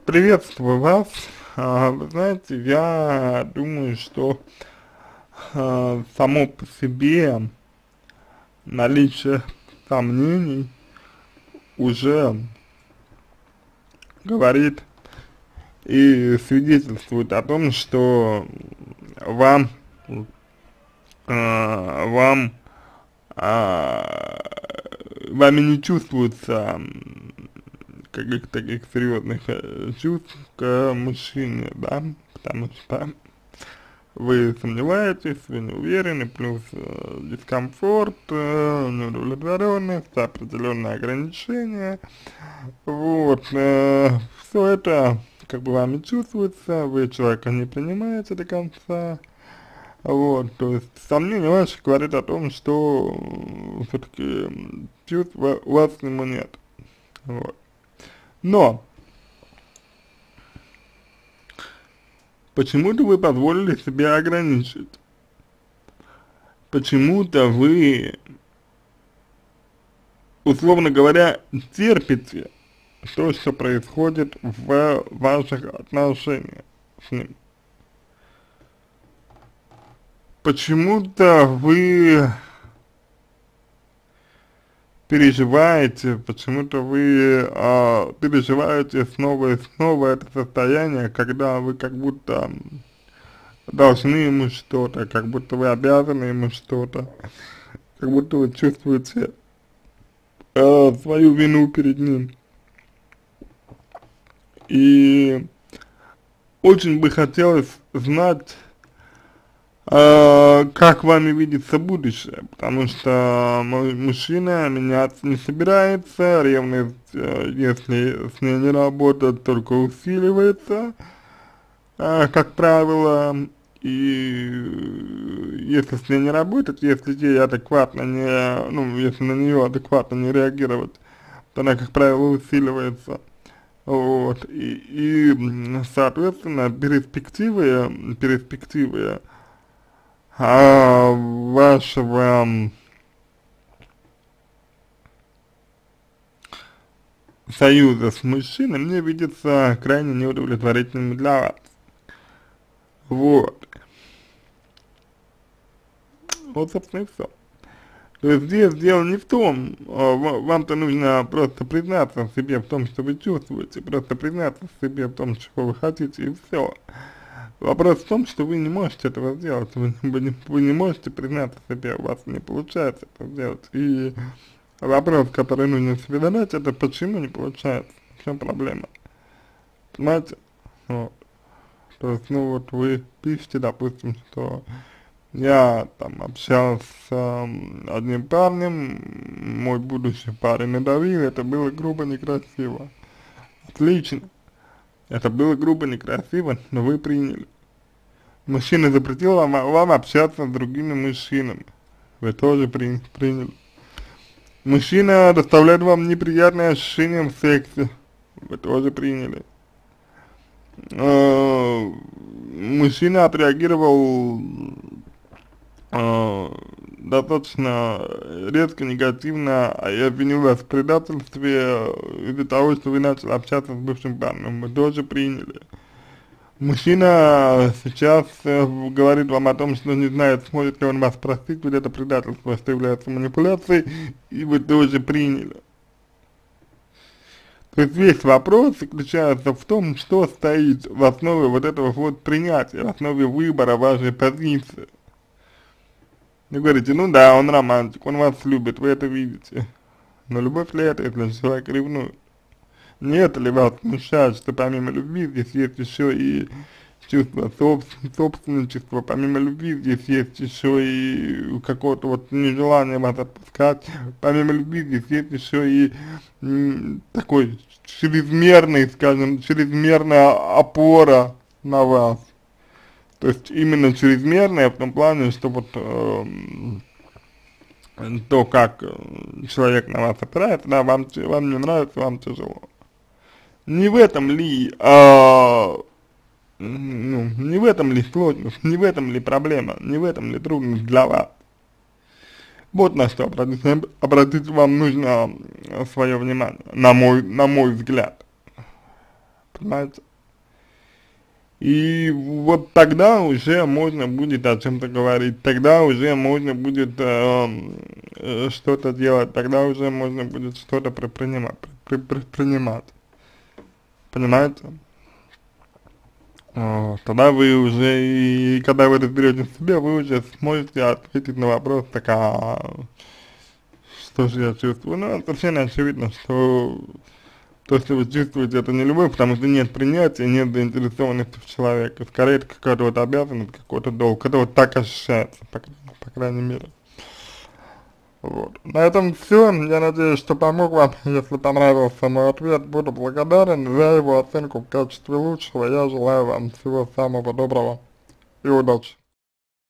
Приветствую вас. Вы знаете, я думаю, что само по себе наличие сомнений уже говорит и свидетельствует о том, что вам, вам, а, вами не чувствуется каких-то таких серьезных чувств к мужчине, да, потому что вы сомневаетесь, вы не уверены, плюс дискомфорт, неудовлетворенность, определенные ограничения, вот, все это как бы вами чувствуется, вы человека не принимаете до конца, вот, то есть сомнения ваши говорят о том, что все-таки чувств у вас к нему нет, вот. Но почему-то вы позволили себя ограничить, почему-то вы, условно говоря, терпите то, что происходит в ваших отношениях с ним. Почему-то вы переживаете, почему-то вы переживаете снова и снова это состояние, когда вы как будто должны ему что-то, как будто вы обязаны ему что-то, как будто вы чувствуете свою вину перед ним. И очень бы хотелось знать, как вами видится будущее, потому что мой мужчина меняться не собирается, ревность, если с ней не работать, только усиливается, как правило, и если с ней не работать, если ей адекватно не, ну, если на нее адекватно не реагировать, то она, как правило, усиливается. Вот, соответственно, перспективы вашего союза с мужчиной мне видится крайне неудовлетворительным для вас. Вот. Вот, собственно, и все. То есть здесь дело не в том, вам-то нужно просто признаться себе в том, что вы чувствуете, просто признаться себе в том, чего вы хотите, и все. Вопрос в том, что вы не можете этого сделать, вы не можете признаться себе, у вас не получается это сделать. И вопрос, который нужно себе задать, это почему не получается, в чем проблема, понимаете? Вот. То есть, ну вот вы пишете, допустим, что я там общался с одним парнем, мой будущий парень надавил, это было грубо, некрасиво. Отлично, это было грубо, некрасиво, но вы приняли. Мужчина запретил вам общаться с другими мужчинами, вы тоже приняли. Мужчина доставляет вам неприятные ощущения в сексе, вы тоже приняли. Мужчина отреагировал достаточно резко, негативно, и обвинил вас в предательстве из-за того, что вы начали общаться с бывшим парнем, мы тоже приняли. Мужчина сейчас говорит вам о том, что не знает, сможет ли он вас простить, ведь это предательство, что является манипуляцией, и вы тоже приняли. То есть весь вопрос заключается в том, что стоит в основе вот этого вот принятия, в основе выбора вашей позиции. Вы говорите, ну да, он романтик, он вас любит, вы это видите. Но любовь ли это, если человек ревнует? Нет ли вас смущает, что помимо любви здесь есть еще и чувство собственничества, помимо любви здесь есть еще и какое-то вот нежелание вас отпускать, помимо любви здесь есть еще и такой чрезмерный, скажем, чрезмерная опора на вас. То есть именно чрезмерная в том плане, что вот то, как человек на вас опирается, да, вам не нравится, вам тяжело. Не в этом ли, не в этом ли сложность, не в этом ли проблема, не в этом ли трудность для вас? Вот на что обратить вам нужно свое внимание, на мой взгляд. понимаете? И вот тогда уже можно будет о чем-то говорить, тогда уже можно будет что-то делать, тогда уже можно будет что-то предпринимать, понимаете? Тогда вы уже, и когда вы разберетесь в себе, вы уже сможете ответить на вопрос, так, что же я чувствую? Ну, совершенно очевидно, что то, что вы чувствуете, это не любовь, потому что нет принятия, нет заинтересованности в человеке. Скорее, это какая-то вот обязанность, какой-то долг. Это вот так ощущается, по крайней мере. Вот. На этом все. Я надеюсь, что помог вам. Если понравился мой ответ, буду благодарен за его оценку в качестве лучшего. Я желаю вам всего самого доброго и удачи.